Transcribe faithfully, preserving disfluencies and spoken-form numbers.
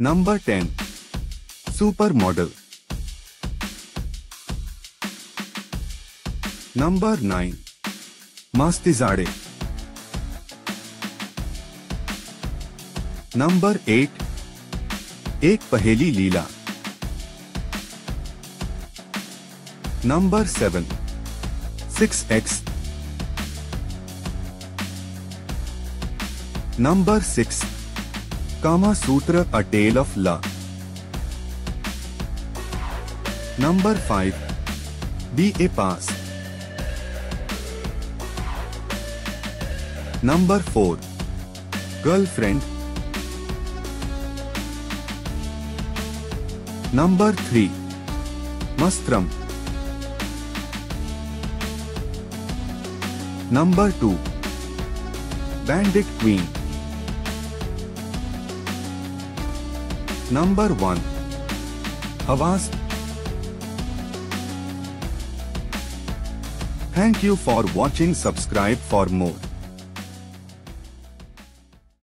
Number ten. Supermodel. Number nine. Mastizade. Number eight. एक पहेली लीला. Number seven. six X. Number six. Kama Sutra, A Tale of Love. Number five. B A Pass. Number four. Girlfriend. Number three. Mastram. Number two. Bandit Queen. Number one. Havas. Thank you for watching. Subscribe for more.